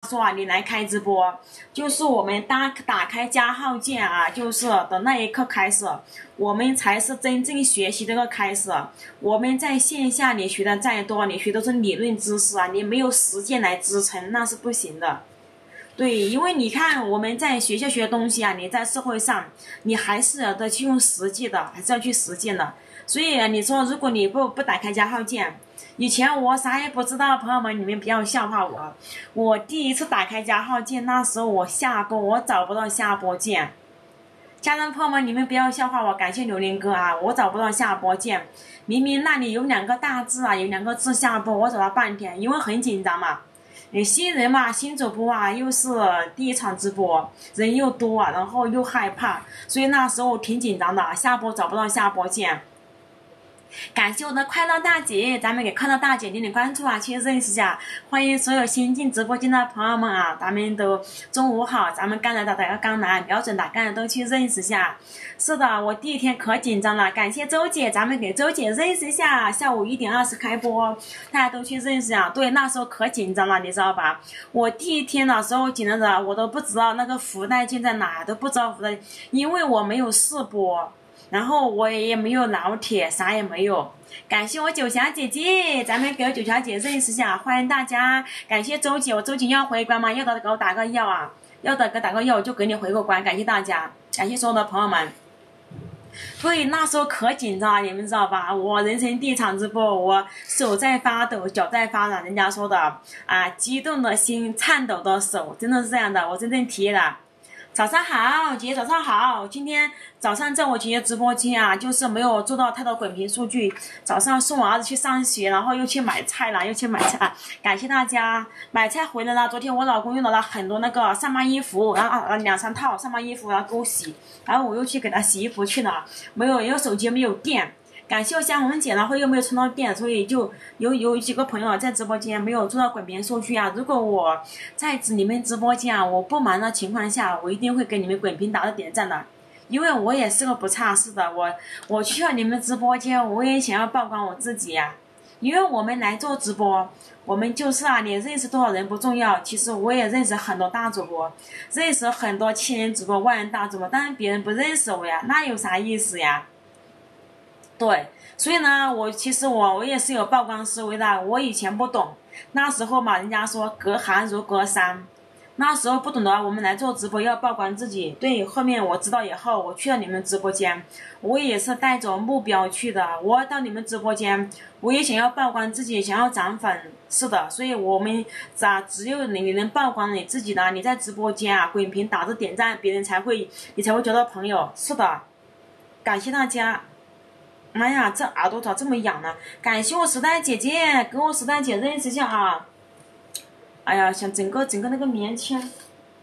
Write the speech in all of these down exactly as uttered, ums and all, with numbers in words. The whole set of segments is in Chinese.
说啊，你来开直播，就是我们打打开加号键啊，就是的那一刻开始，我们才是真正学习这个开始。我们在线下你学的再多，你学的是理论知识啊，你没有实践来支撑，那是不行的。对，因为你看我们在学校学的东西啊，你在社会上你还是要的去用实际的，还是要去实践的。所以你说如果你不不打开加号键，以前我啥也不知道，朋友们你们不要笑话我。我第一次打开加号键，那时候我下播我找不到下播键。家人朋友们你们不要笑话我，感谢榴莲哥啊，我找不到下播键，明明那里有两个大字啊，有两个字下播，我找了半天，因为很紧张嘛。你新人嘛，新主播啊，又是第一场直播，人又多啊，然后又害怕，所以那时候挺紧张的，下播找不到下播键。感谢我的快乐大姐，咱们给快乐大姐点点关注啊，去认识一下。欢迎所有新进直播间的朋友们啊，咱们都中午好，咱们刚来的打个刚来，瞄准打干的都去认识一下。是的，我第一天可紧张了，感谢周姐，咱们给周姐认识一下。下午一点二十开播，大家都去认识啊。对，那时候可紧张了，你知道吧？我第一天的时候紧张的，我都不知道那个福袋键在哪，都不知道福袋，因为我没有试播。然后我也没有老铁，啥也没有。感谢我九霞姐姐，咱们给我九霞姐认识一下，欢迎大家。感谢周姐，我周姐要回关吗？要的给我打个要啊，要的给打个要，我就给你回个关。感谢大家，感谢所有的朋友们。对，那时候可紧张，你们知道吧？我人生第一场直播，我手在发抖，脚在发软。人家说的啊，激动的心，颤抖的手，真的是这样的，我真正体验了。早上好，姐姐早上好。今天早上在我姐姐直播间啊，就是没有做到太多滚屏数据。早上送我儿子去上学，然后又去买菜了，又去买菜。感谢大家，买菜回来了。昨天我老公用到了很多那个上班衣服，然后啊两三套上班衣服，然后给我洗，然后我又去给他洗衣服去了。没有，因为手机没有电。感谢我香红姐，然后又没有充到电，所以就有有几个朋友在直播间没有做到滚屏数据啊。如果我在你们直播间啊，我不忙的情况下，我一定会给你们滚屏打个点赞的，因为我也是个不差事的。我我去了你们直播间，我也想要曝光我自己呀、啊。因为我们来做直播，我们就是啊，你认识多少人不重要，其实我也认识很多大主播，认识很多千人主播、万人大主播，但是别人不认识我呀，那有啥意思呀？对，所以呢，我其实我我也是有曝光思维的。我以前不懂，那时候嘛，人家说隔行如隔山，那时候不懂的，我们来做直播要曝光自己。对，后面我知道以后，我去了你们直播间，我也是带着目标去的。我到你们直播间，我也想要曝光自己，想要涨粉。是的，所以我们咋只有你能曝光你自己的，你在直播间啊，滚屏打着点赞，别人才会你才会交到朋友。是的，感谢大家。妈呀，这耳朵咋这么痒呢？感谢我时代姐姐，跟我时代姐认识一下啊！哎呀，想整个整个那个棉签。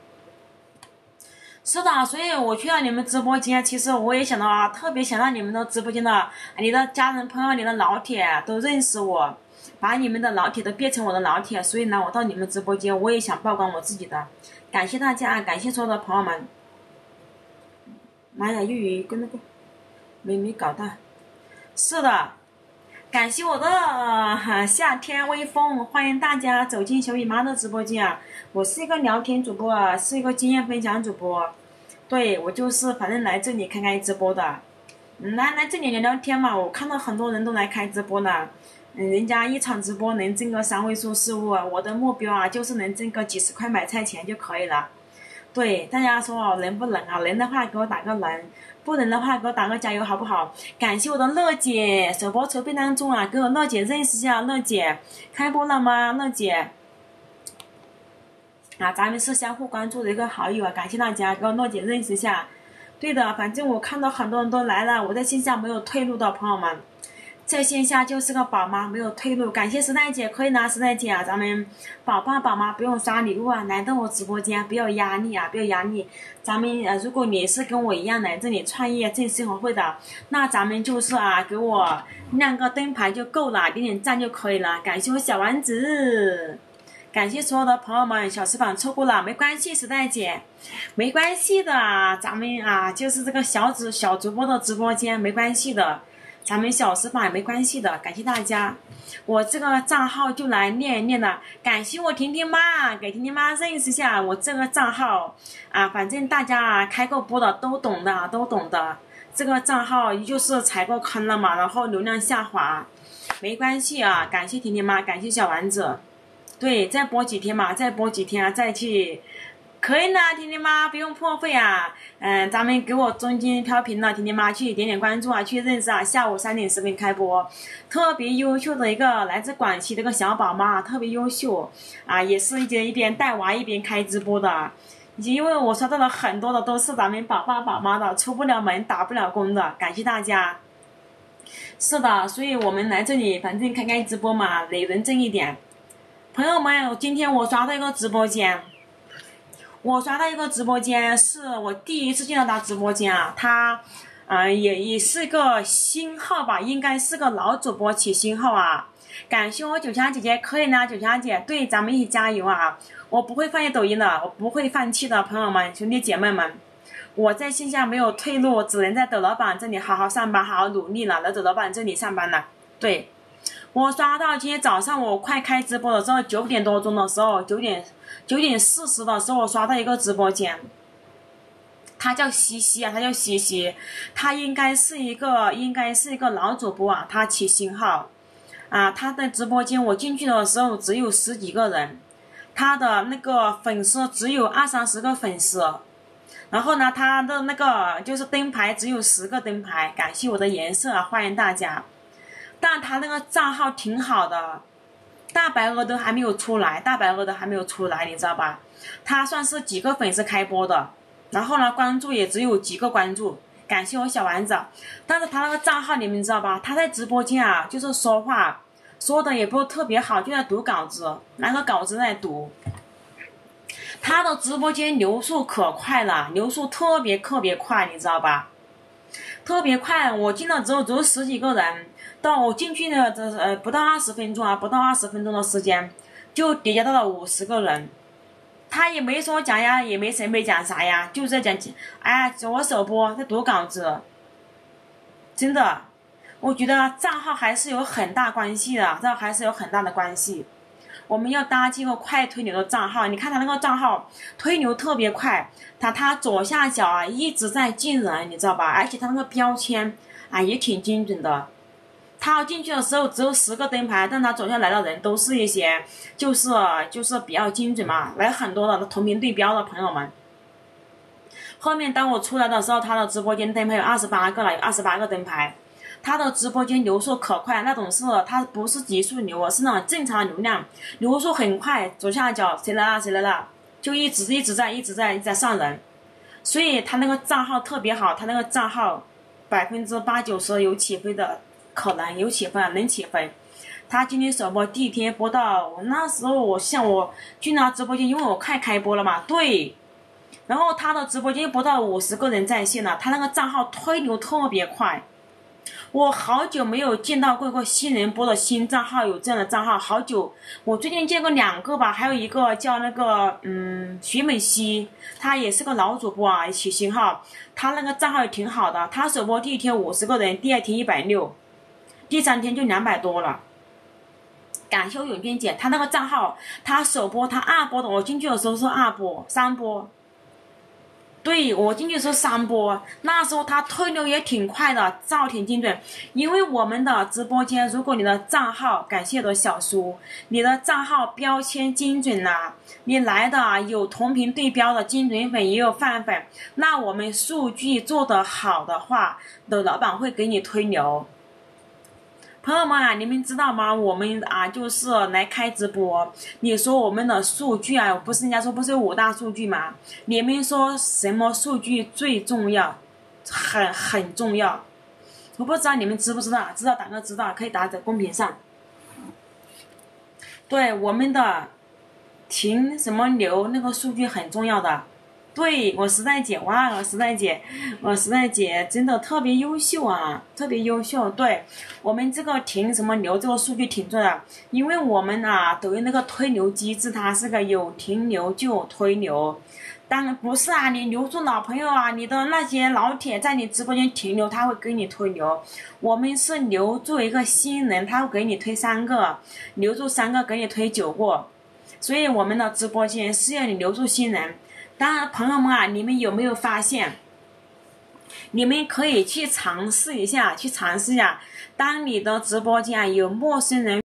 是的，所以我去了你们直播间，其实我也想到啊，特别想让你们的直播间的你的家人朋友、你的老铁都认识我，把你们的老铁都变成我的老铁。所以呢，我到你们直播间，我也想曝光我自己的。感谢大家，感谢所有的朋友们。妈呀，又有一个那个没没搞到。是的，感谢我的、呃、夏天微风，欢迎大家走进小雨妈的直播间啊！我是一个聊天主播，是一个经验分享主播，对，我就是反正来这里开开直播的，嗯、来来这里聊聊天嘛。我看到很多人都来开直播呢，嗯，人家一场直播能挣个三位数收入，我的目标啊就是能挣个几十块买菜钱就可以了。对，大家说能不能啊？能的话给我打个能。不能的话给我打个加油好不好？感谢我的乐姐，首播筹备当中啊，跟我乐姐认识一下。乐姐开播了吗？乐姐啊，咱们是相互关注的一个好友啊，感谢大家跟我乐姐认识一下。对的，反正我看到很多人都来了，我在线下没有退路的朋友们，在线下就是个宝妈，没有退路。感谢时代姐，可以拿时代姐啊，咱们宝爸宝妈不用刷礼物啊，来到我直播间不要压力啊，不要压力。咱们呃，如果你是跟我一样来这里创业挣生活费的，那咱们就是啊，给我亮个灯牌就够了，点点赞就可以了。感谢我小丸子，感谢所有的朋友们，小翅膀错过了没关系，时代姐，没关系的，咱们啊就是这个小主小主播的直播间没关系的。 咱们小时吧也没关系的，感谢大家。我这个账号就来念一念了，感谢我婷婷妈，给婷婷妈认识一下我这个账号啊，反正大家啊开过播的都懂的，都懂的。这个账号就是踩过坑了嘛，然后流量下滑，没关系啊，感谢婷婷妈，感谢小丸子。对，再播几天嘛，再播几天啊，再去。可以呢，婷婷妈不用破费啊，嗯，咱们给我中间调频了，婷婷妈去点点关注啊，去认识啊。下午三点十分开播，特别优秀的一个来自广西的一个小宝妈，特别优秀啊，也是一边一边带娃一边开直播的。因为我刷到了很多的都是咱们宝爸宝妈的，出不了门打不了工的，感谢大家。是的，所以我们来这里反正开开直播嘛，累人挣一点。朋友们，今天我刷到一个直播间。我刷到一个直播间，是我第一次见到他直播间啊，他，呃，也也是个新号吧，应该是个老主播起新号啊。感谢我九强姐姐，可以呢，九强姐，对，咱们一起加油啊！我不会放弃抖音的，我不会放弃的，朋友们、兄弟姐妹们，我在线下没有退路，只能在抖老板这里好好上班，好好努力了，来抖老板这里上班了。对，我刷到今天早上我快开直播的时候，九点多钟的时候，九点。九点四十的时候，我刷到一个直播间，他叫西西啊，他叫西西，他应该是一个，应该是一个老主播啊，他起新号，啊，他的直播间我进去的时候只有十几个人，他的那个粉丝只有二三十个粉丝，然后呢，他的那个就是灯牌只有十个灯牌，感谢我的颜色啊，欢迎大家，但他那个账号挺好的。大白鹅都还没有出来，大白鹅都还没有出来，你知道吧？他算是几个粉丝开播的，然后呢，关注也只有几个关注，感谢我小丸子。但是他那个账号你们知道吧？他在直播间啊，就是说话说的也不是特别好，就在读稿子，拿个稿子在读。他的直播间流速可快了，流速特别特别快，你知道吧？特别快，我进了之后只有十几个人。到我进去呢，这呃不到二十分钟啊，不到二十分钟的时间，就叠加到了五十个人。他也没说讲呀，也没谁没讲啥呀，就在讲，哎，我首播在读稿子。真的，我觉得账号还是有很大关系的，这还是有很大的关系。我们要搭建个快推流的账号，你看他那个账号推流特别快，他他左下角啊一直在进人，你知道吧？而且他那个标签啊也挺精准的。他进去的时候只有十个灯牌，但他走下来的人都是一些就是就是比较精准嘛，来很多的同屏对标的朋友们。后面当我出来的时候，他的直播间灯牌有二十八个了，有二十八个灯牌。他的直播间流速可快，那种是他不是极速流，是那种正常的流量，流速很快。左下角谁来了谁来了，就一直一直在一直在一直在上人，所以他那个账号特别好，他那个账号百分之八九十有起飞的。可能有起飞，能起飞。他今天首播第一天播到，那时候我像我进了直播间，因为我快开播了嘛，对。然后他的直播间播到五十个人在线了，他那个账号推流特别快。我好久没有见到过一个新人播的新账号，有这样的账号，好久。我最近见过两个吧，还有一个叫那个嗯徐美熙，他也是个老主播啊，起新号，他那个账号也挺好的。他首播第一天五十个人，第二天一百六。第三天就两百多了，感谢永娟姐，她那个账号，她首播，她二播的，我进去的时候是二播、三播，对我进去的时候三播，那时候她推流也挺快的，照挺精准。因为我们的直播间，如果你的账号，感谢我的小叔，你的账号标签精准啦，你来的有同屏对标的精准粉，也有泛粉，那我们数据做得好的话，的老板会给你推流。朋友们啊，你们知道吗？我们啊，就是来开直播。你说我们的数据啊，不是人家说不是有五大数据吗？你们说什么数据最重要？很很重要。我不知道你们知不知道？知道打个知道，可以打在公屏上。对，我们的停什么流那个数据很重要的。 对，我时代姐，哇，我时代姐，我时代姐真的特别优秀啊，特别优秀。对，我们这个停什么留这个数据停住了，因为我们啊，抖音那个推流机制它是个有停留就有推流。当然不是啊，你留住老朋友啊，你的那些老铁在你直播间停留，他会给你推流。我们是留住一个新人，他会给你推三个，留住三个给你推九个。所以我们的直播间是要你留住新人。当然，朋友们啊，你们有没有发现？你们可以去尝试一下，去尝试一下，当你的直播间有陌生人